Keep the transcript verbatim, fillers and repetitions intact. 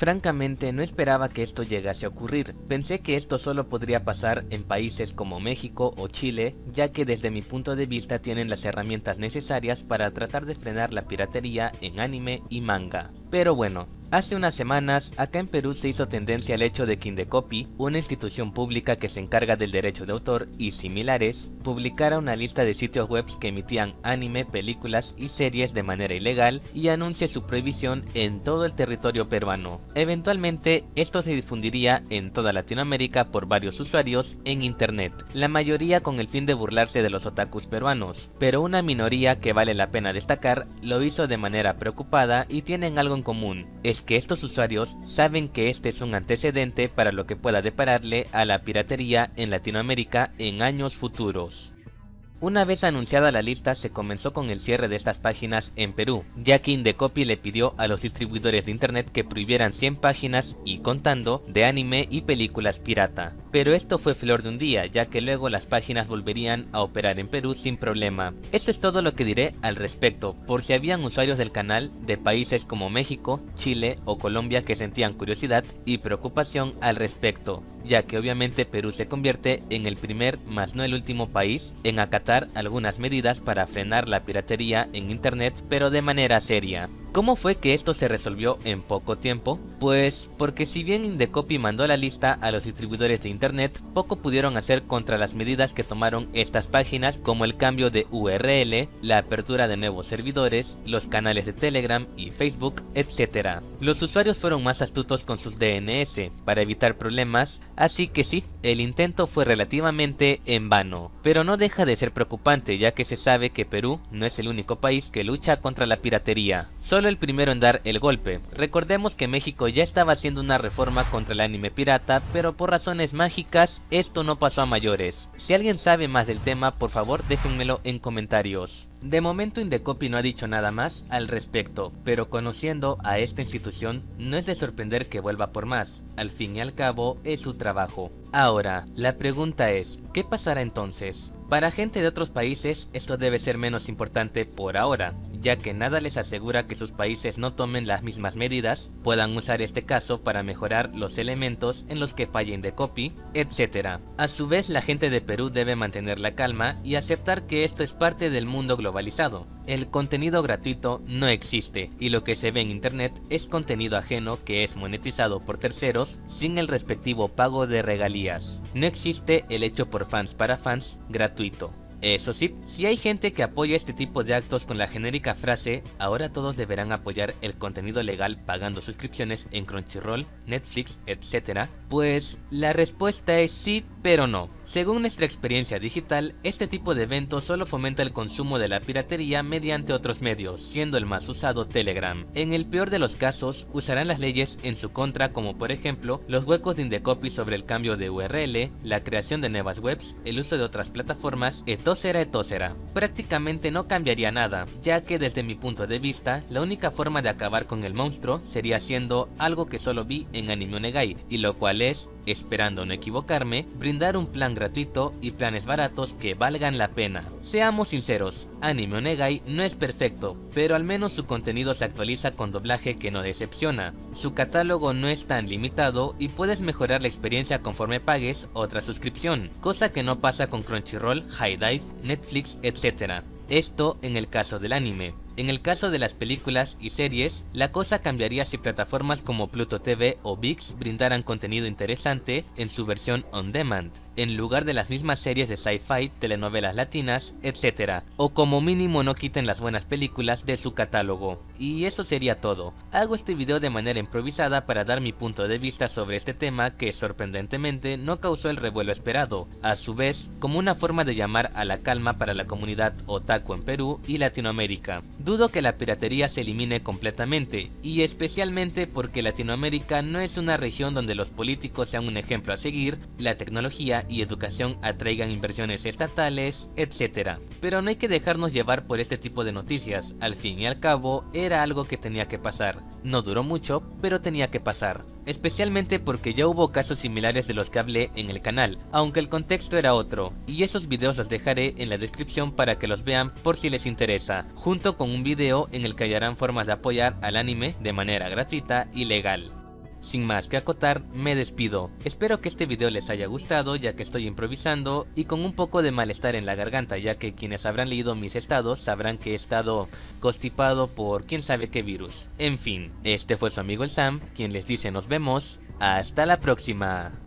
Francamente no esperaba que esto llegase a ocurrir. Pensé que esto solo podría pasar en países como México o Chile, ya que desde mi punto de vista tienen las herramientas necesarias para tratar de frenar la piratería en anime y manga. Pero bueno, hace unas semanas acá en Perú se hizo tendencia el hecho de que Indecopi, una institución pública que se encarga del derecho de autor y similares, publicara una lista de sitios web que emitían anime, películas y series de manera ilegal y anuncie su prohibición en todo el territorio peruano. Eventualmente esto se difundiría en toda Latinoamérica por varios usuarios en internet, la mayoría con el fin de burlarse de los otakus peruanos, pero una minoría que vale la pena destacar lo hizo de manera preocupada y tienen algo en común, es que estos usuarios saben que este es un antecedente para lo que pueda depararle a la piratería en Latinoamérica en años futuros. Una vez anunciada la lista se comenzó con el cierre de estas páginas en Perú, ya que Indecopi le pidió a los distribuidores de internet que prohibieran cien páginas y contando de anime y películas pirata. Pero esto fue flor de un día, ya que luego las páginas volverían a operar en Perú sin problema. Esto es todo lo que diré al respecto, por si habían usuarios del canal de países como México, Chile o Colombia que sentían curiosidad y preocupación al respecto, ya que obviamente Perú se convierte en el primer, más no el último país en acatar algunas medidas para frenar la piratería en internet, pero de manera seria. ¿Cómo fue que esto se resolvió en poco tiempo? Pues porque si bien Indecopi mandó la lista a los distribuidores de internet, poco pudieron hacer contra las medidas que tomaron estas páginas, como el cambio de U R L, la apertura de nuevos servidores, los canales de Telegram y Facebook, etcétera. Los usuarios fueron más astutos con sus D N S para evitar problemas, así que sí, el intento fue relativamente en vano, pero no deja de ser preocupante, ya que se sabe que Perú no es el único país que lucha contra la piratería, solo el primero en dar el golpe. Recordemos que México ya estaba haciendo una reforma contra el anime pirata, pero por razones mágicas esto no pasó a mayores. Si alguien sabe más del tema, por favor déjenmelo en comentarios. De momento Indecopi no ha dicho nada más al respecto, pero conociendo a esta institución no es de sorprender que vuelva por más, al fin y al cabo es su trabajo. Ahora, la pregunta es, ¿qué pasará entonces? Para gente de otros países esto debe ser menos importante por ahora, ya que nada les asegura que sus países no tomen las mismas medidas, puedan usar este caso para mejorar los elementos en los que falla Indecopi, etcétera. A su vez la gente de Perú debe mantener la calma y aceptar que esto es parte del mundo globalizado. El contenido gratuito no existe y lo que se ve en internet es contenido ajeno que es monetizado por terceros sin el respectivo pago de regalías. No existe el hecho por fans para fans gratuito. Eso sí, si hay gente que apoya este tipo de actos con la genérica frase "ahora todos deberán apoyar el contenido legal pagando suscripciones en Crunchyroll, Netflix, etcétera", pues la respuesta es sí, pero no. Según nuestra experiencia digital, este tipo de eventos solo fomenta el consumo de la piratería mediante otros medios, siendo el más usado Telegram. En el peor de los casos, usarán las leyes en su contra, como por ejemplo los huecos de Indecopi sobre el cambio de U R L, la creación de nuevas webs, el uso de otras plataformas, etcétera, etcétera. Prácticamente no cambiaría nada, ya que desde mi punto de vista, la única forma de acabar con el monstruo sería haciendo algo que solo vi en Anime Onegai, y lo cual es, esperando no equivocarme, brindar un plan gratuito y planes baratos que valgan la pena. Seamos sinceros, Anime Onegai no es perfecto, pero al menos su contenido se actualiza con doblaje que no decepciona. Su catálogo no es tan limitado y puedes mejorar la experiencia conforme pagues otra suscripción, cosa que no pasa con Crunchyroll, HIDIVE, Netflix, etcétera. Esto en el caso del anime. En el caso de las películas y series, la cosa cambiaría si plataformas como Pluto T V o ViX brindaran contenido interesante en su versión on demand, en lugar de las mismas series de sci-fi, telenovelas latinas, etcétera, o como mínimo no quiten las buenas películas de su catálogo. Y eso sería todo. Hago este video de manera improvisada para dar mi punto de vista sobre este tema que sorprendentemente no causó el revuelo esperado, a su vez como una forma de llamar a la calma para la comunidad otaku en Perú y Latinoamérica. Dudo que la piratería se elimine completamente, y especialmente porque Latinoamérica no es una región donde los políticos sean un ejemplo a seguir, la tecnología y educación atraigan inversiones estatales, etcétera. Pero no hay que dejarnos llevar por este tipo de noticias, al fin y al cabo era algo que tenía que pasar. No duró mucho, pero tenía que pasar. Especialmente porque ya hubo casos similares de los que hablé en el canal, aunque el contexto era otro, y esos videos los dejaré en la descripción para que los vean por si les interesa, junto con un video en el que hallarán formas de apoyar al anime de manera gratuita y legal. Sin más que acotar, me despido. Espero que este video les haya gustado, ya que estoy improvisando y con un poco de malestar en la garganta, ya que quienes habrán leído mis estados sabrán que he estado constipado por quién sabe qué virus. En fin, este fue su amigo el Sam, quien les dice nos vemos, hasta la próxima.